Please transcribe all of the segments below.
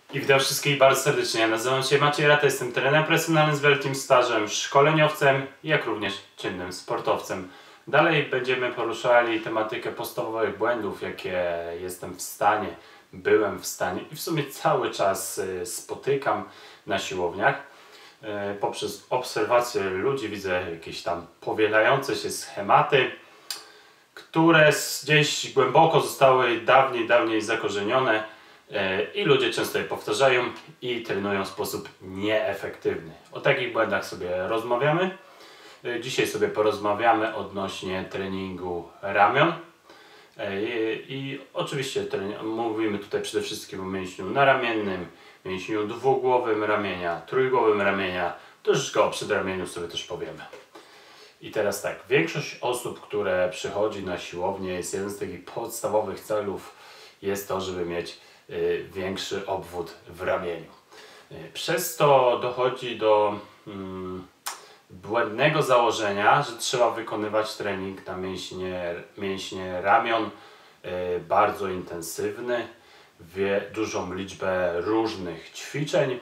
I witam wszystkich bardzo serdecznie. Ja nazywam się Maciej Rata, jestem trenerem personalnym z wielkim stażem, szkoleniowcem, jak również czynnym sportowcem. Dalej będziemy poruszali tematykę podstawowych błędów, jakie jestem w stanie, byłem w stanie i w sumie cały czas spotykam na siłowniach. Poprzez obserwację ludzi widzę jakieś tam powielające się schematy, które gdzieś głęboko zostały dawniej zakorzenione i ludzie często je powtarzają i trenują w sposób nieefektywny. O takich błędach sobie rozmawiamy. Dzisiaj sobie porozmawiamy odnośnie treningu ramion. I oczywiście mówimy tutaj przede wszystkim o mięśniu naramiennym, mięśniu dwugłowym ramienia, trójgłowym ramienia, troszeczkę o przedramieniu sobie też powiemy. I teraz tak, większość osób, które przychodzi na siłownię, jest jeden z takich podstawowych celów, jest to, żeby mieć większy obwód w ramieniu. Przez to dochodzi do błędnego założenia, że trzeba wykonywać trening na mięśnie ramion bardzo intensywny, dużą liczbę różnych ćwiczeń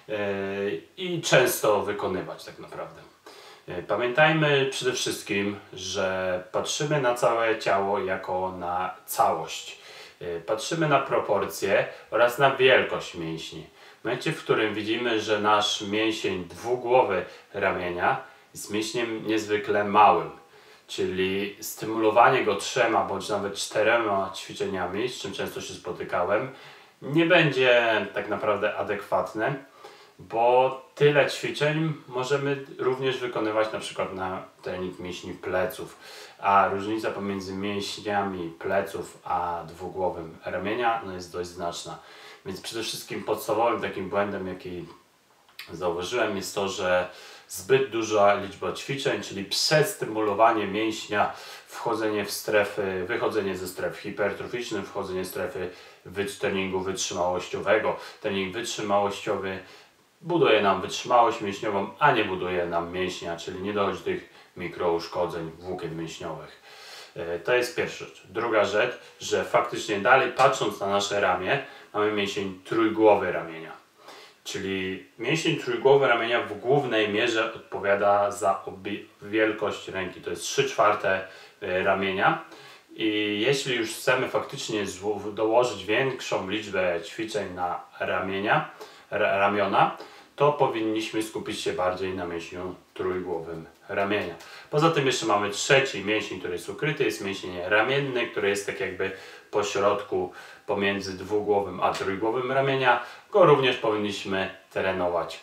i często wykonywać tak naprawdę. Pamiętajmy przede wszystkim, że patrzymy na całe ciało jako na całość. Patrzymy na proporcje oraz na wielkość mięśni. W momencie, w którym widzimy, że nasz mięsień dwugłowy ramienia jest mięśniem niezwykle małym, czyli stymulowanie go 3 bądź nawet 4 ćwiczeniami, z czym często się spotykałem, nie będzie tak naprawdę adekwatne, bo tyle ćwiczeń możemy również wykonywać na przykład na trening mięśni pleców, a różnica pomiędzy mięśniami pleców a dwugłowym ramienia jest dość znaczna. Więc przede wszystkim podstawowym takim błędem, jaki zauważyłem, jest to, że zbyt duża liczba ćwiczeń, czyli przestymulowanie mięśnia, wchodzenie w strefy, wychodzenie ze stref hipertroficznych, wchodzenie w strefy treningu wytrzymałościowego. Trening wytrzymałościowy buduje nam wytrzymałość mięśniową, a nie buduje nam mięśnia, czyli nie dochodzi do tych mikrouszkodzeń włókien mięśniowych. To jest pierwsza rzecz. Druga rzecz, że faktycznie dalej patrząc na nasze ramię, mamy mięsień trójgłowy ramienia. Czyli mięsień trójgłowy ramienia w głównej mierze odpowiada za wielkość ręki. To jest 3/4 ramienia. I jeśli już chcemy faktycznie dołożyć większą liczbę ćwiczeń na ramiona, to powinniśmy skupić się bardziej na mięśniu trójgłowym ramienia. Poza tym jeszcze mamy trzeci mięsień, który jest ukryty, jest mięsień ramienny, który jest tak jakby po środku pomiędzy dwugłowym a trójgłowym ramienia. Go również powinniśmy trenować.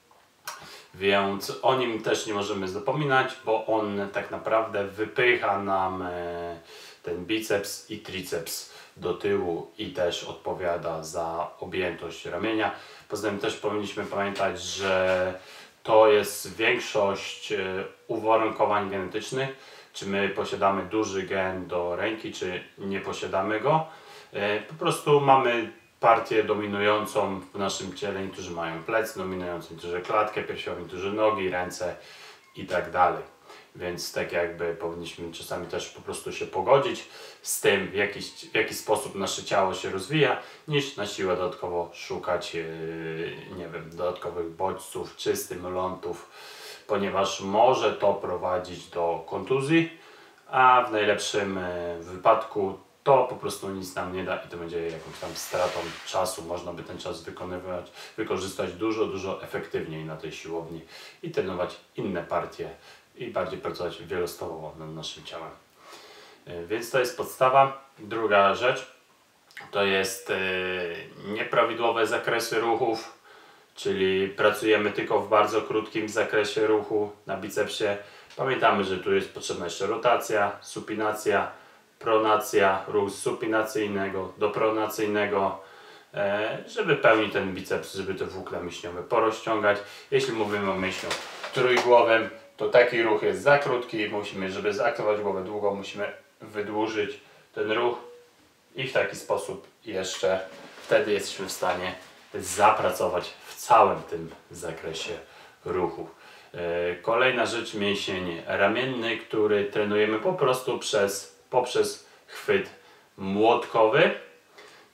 Więc o nim też nie możemy zapominać, bo on tak naprawdę wypycha nam ten biceps i triceps do tyłu i też odpowiada za objętość ramienia. Poza tym też powinniśmy pamiętać, że to jest większość uwarunkowań genetycznych. Czy my posiadamy duży gen do ręki, czy nie posiadamy go. Po prostu mamy partię dominującą w naszym ciele. Niektórzy mają plecy dominujące, niektórzy klatkę piersiową, niektórzy nogi, ręce i tak dalej. Więc tak jakby powinniśmy czasami też po prostu się pogodzić z tym, w jaki sposób nasze ciało się rozwija, niż na siłę dodatkowo szukać dodatkowych bodźców czy stymulantów, ponieważ może to prowadzić do kontuzji, a w najlepszym wypadku to po prostu nic nam nie da i to będzie jakąś tam stratą czasu. Można by ten czas wykorzystać dużo efektywniej na tej siłowni i trenować inne partie i bardziej pracować wielostawowo nad naszym ciałem. Więc to jest podstawa. Druga rzecz to jest nieprawidłowe zakresy ruchów, czyli pracujemy tylko w bardzo krótkim zakresie ruchu na bicepsie. Pamiętamy, że tu jest potrzebna jeszcze rotacja, supinacja, pronacja, ruch z supinacyjnego do pronacyjnego, żeby pełnić ten biceps, żeby te włókna mięśniowe porozciągać. Jeśli mówimy o mięśniu trójgłowym, to taki ruch jest za krótki, żeby zaaktywować głowę długo, musimy wydłużyć ten ruch i w taki sposób jeszcze wtedy jesteśmy w stanie zapracować w całym tym zakresie ruchu. Kolejna rzecz, mięsień ramienny, który trenujemy po prostu poprzez chwyt młotkowy.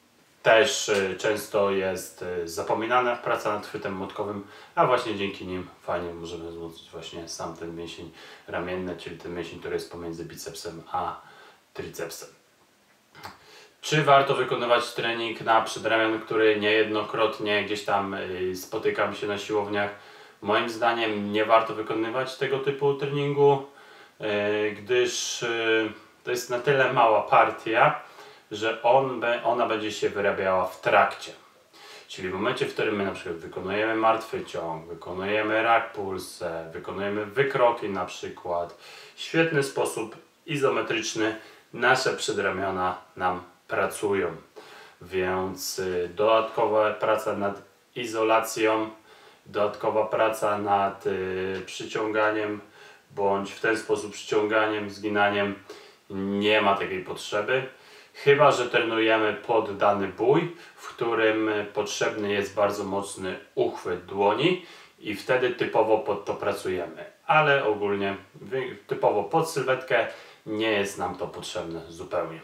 też często jest zapominana praca nad chwytem młotkowym, a właśnie dzięki nim fajnie możemy wzmocnić właśnie sam ten mięsień ramienny, czyli ten mięsień, który jest pomiędzy bicepsem a tricepsem. Czy warto wykonywać trening na przedramion, który niejednokrotnie gdzieś tam spotykam się na siłowniach? Moim zdaniem nie warto wykonywać tego typu treningu, gdyż to jest na tyle mała partia, że ona będzie się wyrabiała w trakcie. Czyli w momencie, w którym my na przykład wykonujemy martwy ciąg, wykonujemy rack pulse, wykonujemy wykroki na przykład, w świetny sposób izometryczny nasze przedramiona nam pracują. Więc dodatkowa praca nad izolacją, dodatkowa praca nad przyciąganiem, bądź w ten sposób przyciąganiem, zginaniem, nie ma takiej potrzeby. Chyba że trenujemy pod dany bój, w którym potrzebny jest bardzo mocny uchwyt dłoni i wtedy typowo pod to pracujemy. Ale ogólnie typowo pod sylwetkę nie jest nam to potrzebne zupełnie.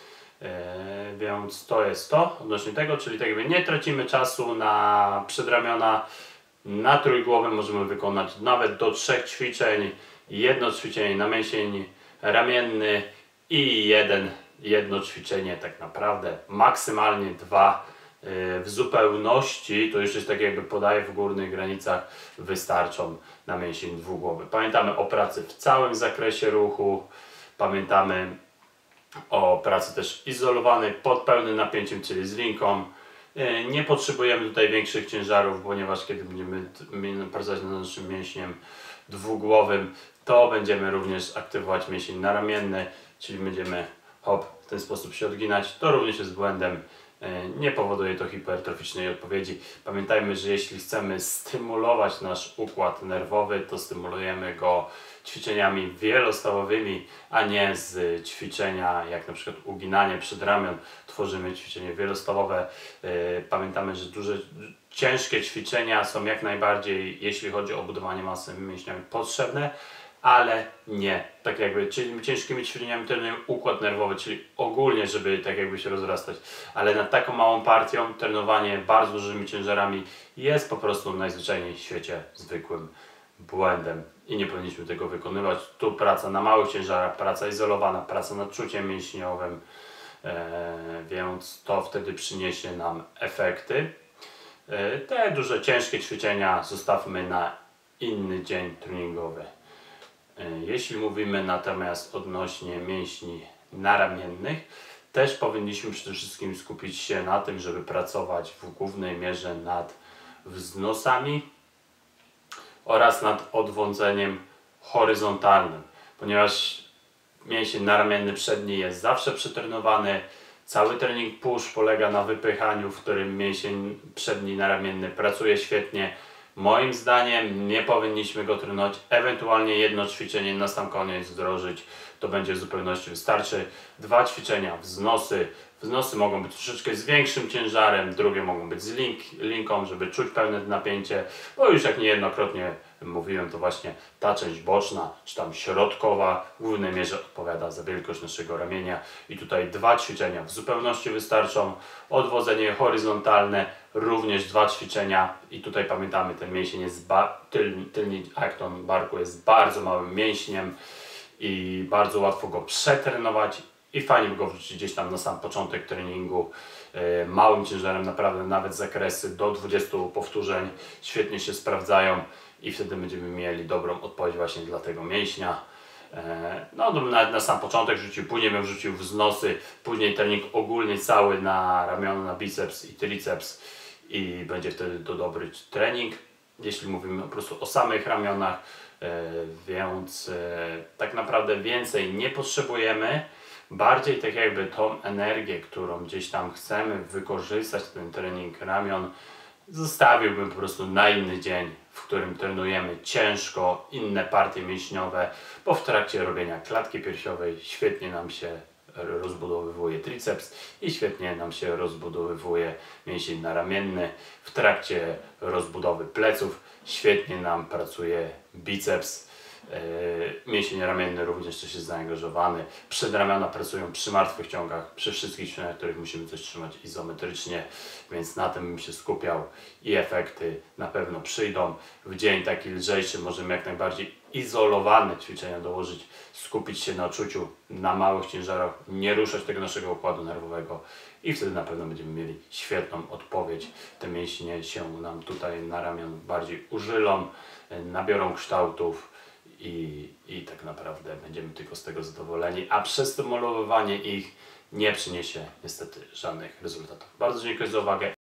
Więc to jest to odnośnie tego, czyli tak jakby nie tracimy czasu na przedramiona. Na trójgłowym możemy wykonać nawet do 3 ćwiczeń. Jedno ćwiczenie na mięsień ramienny i jedno ćwiczenie tak naprawdę, maksymalnie 2 w zupełności, to już jest tak jakby podaję w górnych granicach, wystarczą na mięsień dwugłowy. Pamiętamy o pracy w całym zakresie ruchu, pamiętamy o pracy też izolowanej pod pełnym napięciem, czyli z linką. Nie potrzebujemy tutaj większych ciężarów, ponieważ kiedy będziemy pracować nad naszym mięśniem dwugłowym, to będziemy również aktywować mięsień naramienny, czyli będziemy w ten sposób się odginać. To również jest błędem. Nie powoduje to hipertroficznej odpowiedzi. Pamiętajmy, że jeśli chcemy stymulować nasz układ nerwowy, to stymulujemy go ćwiczeniami wielostawowymi, a nie z ćwiczenia jak na przykład uginanie przedramion. Tworzymy ćwiczenie wielostawowe. Pamiętamy, że ciężkie ćwiczenia są jak najbardziej, jeśli chodzi o budowanie masy mięśniowej, potrzebne, ale nie tak jakby, czyli ciężkimi ćwiczeniami trenujemy układ nerwowy, czyli ogólnie, żeby tak jakby się rozrastać, ale nad taką małą partią trenowanie bardzo dużymi ciężarami jest po prostu najzwyczajniej w świecie zwykłym błędem i nie powinniśmy tego wykonywać. Tu praca na małych ciężarach, praca izolowana, praca nad czuciem mięśniowym, więc to wtedy przyniesie nam efekty. Te duże, ciężkie ćwiczenia zostawmy na inny dzień treningowy. Jeśli mówimy natomiast odnośnie mięśni naramiennych, też powinniśmy przede wszystkim skupić się na tym, żeby pracować w głównej mierze nad wznosami oraz nad odwodzeniem horyzontalnym, ponieważ mięsień naramienny przedni jest zawsze przetrenowany. Cały trening push polega na wypychaniu, w którym mięsień przedni naramienny pracuje świetnie. Moim zdaniem nie powinniśmy go trenować, ewentualnie jedno ćwiczenie na sam koniec wdrożyć, to będzie w zupełności wystarczy. 2 ćwiczenia, wznosy. Wznosy mogą być troszeczkę z większym ciężarem, drugie mogą być z linką, żeby czuć pełne napięcie, bo już jak niejednokrotnie mówiłem, to właśnie ta część boczna, czy tam środkowa w głównej mierze odpowiada za wielkość naszego ramienia i tutaj 2 ćwiczenia w zupełności wystarczą. Odwodzenie horyzontalne, również 2 ćwiczenia i tutaj pamiętamy, ten mięsień jest tylny akton barku jest bardzo małym mięśniem i bardzo łatwo go przetrenować i fajnie go wrzucić gdzieś tam na sam początek treningu. Małym ciężarem naprawdę nawet zakresy do 20 powtórzeń świetnie się sprawdzają i wtedy będziemy mieli dobrą odpowiedź właśnie dla tego mięśnia. No nawet na sam początek rzucił, później bym wrzucił wznosy, później trening ogólnie cały na ramiona, na biceps i triceps i będzie wtedy to dobry trening, jeśli mówimy po prostu o samych ramionach, więc tak naprawdę więcej nie potrzebujemy. Bardziej tak jakby tą energię, którą gdzieś tam chcemy wykorzystać, ten trening ramion, zostawiłbym po prostu na inny dzień, w którym trenujemy ciężko inne partie mięśniowe, bo w trakcie robienia klatki piersiowej świetnie nam się rozbudowywuje triceps i świetnie nam się rozbudowywuje mięsień naramienny. W trakcie rozbudowy pleców świetnie nam pracuje biceps Mięsień ramienny również też jest zaangażowany. Przedramiona pracują przy martwych ciągach, przy wszystkich ćwiczeniach, których musimy coś trzymać izometrycznie, więc na tym bym się skupiał i efekty na pewno przyjdą. W dzień taki lżejszy możemy jak najbardziej izolowane ćwiczenia dołożyć, skupić się na czuciu, na małych ciężarach, nie ruszać tego naszego układu nerwowego i wtedy na pewno będziemy mieli świetną odpowiedź. Te mięśnie się nam tutaj na ramion bardziej użylą, nabiorą kształtów i tak naprawdę będziemy tylko z tego zadowoleni, a przestymulowanie ich nie przyniesie niestety żadnych rezultatów. Bardzo dziękuję za uwagę.